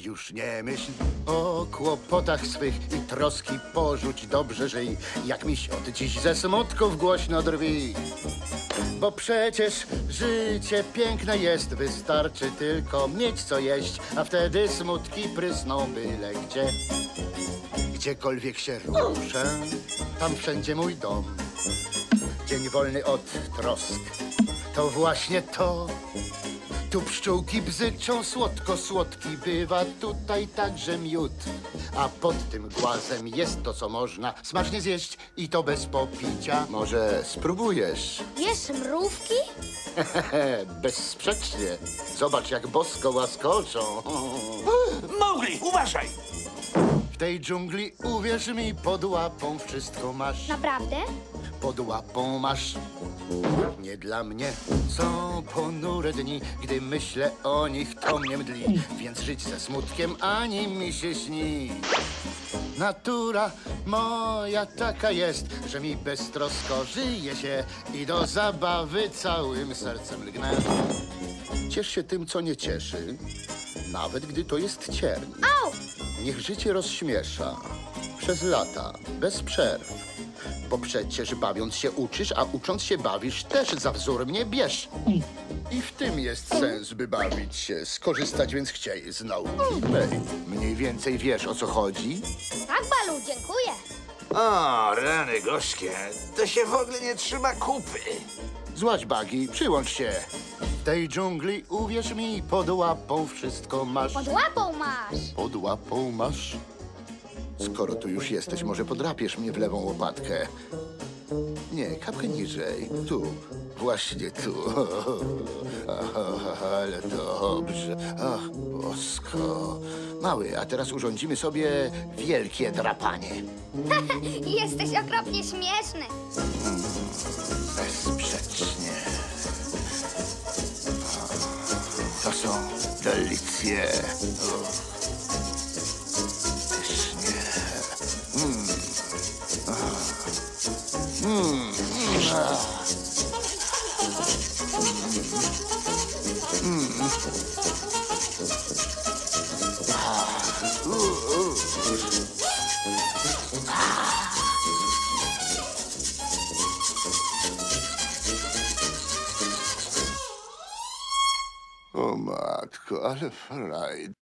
już nie myśl o kłopotach swych i troski porzuć, dobrze żyj, jak miś od dziś ze smutków głośno drwi. Bo przecież życie piękne jest, wystarczy tylko mieć co jeść, a wtedy smutki prysną byle gdzie. Gdziekolwiek się ruszę, tam wszędzie mój dom. Dzień wolny od trosk, to właśnie to. Tu pszczółki bzyczą, słodko słodki bywa tutaj także miód. A pod tym głazem jest to, co można smacznie zjeść i to bez popicia. Może spróbujesz? Jesz mrówki? Bezsprzecznie. Zobacz, jak bosko łaskoczą. Mowgli, uważaj! W tej dżungli, uwierz mi, pod łapą wszystko masz. Naprawdę? Pod łapą masz. Nie dla mnie są ponure dni, gdy myślę o nich, to mnie mdli. Więc żyć ze smutkiem ani mi się śni. Natura moja taka jest, że mi beztrosko żyje się i do zabawy całym sercem lgnę. Ciesz się tym, co nie cieszy, nawet gdy to jest cierń. Au! Niech życie rozśmiesza przez lata, bez przerw. Bo przecież bawiąc się uczysz, a ucząc się bawisz też, za wzór mnie bierz. I w tym jest sens, by bawić się, skorzystać więc chciej z nauki mej. Mniej więcej wiesz, o co chodzi? Tak, Balu, dziękuję. O, rany gorzkie, to się w ogóle nie trzyma kupy. Złaź, Bagi, przyłącz się. W tej dżungli, uwierz mi, pod łapą wszystko masz. Pod łapą masz. Pod łapą masz. Skoro tu już jesteś, może podrapiesz mnie w lewą łopatkę. Nie, kapkę niżej. Tu. Właśnie tu. Ale dobrze. Ach, bosko. Mały, a teraz urządzimy sobie wielkie drapanie. Jesteś okropnie śmieszny. Bezsprzecznie. To są delicje. Pysznie. O matko, ale frajda.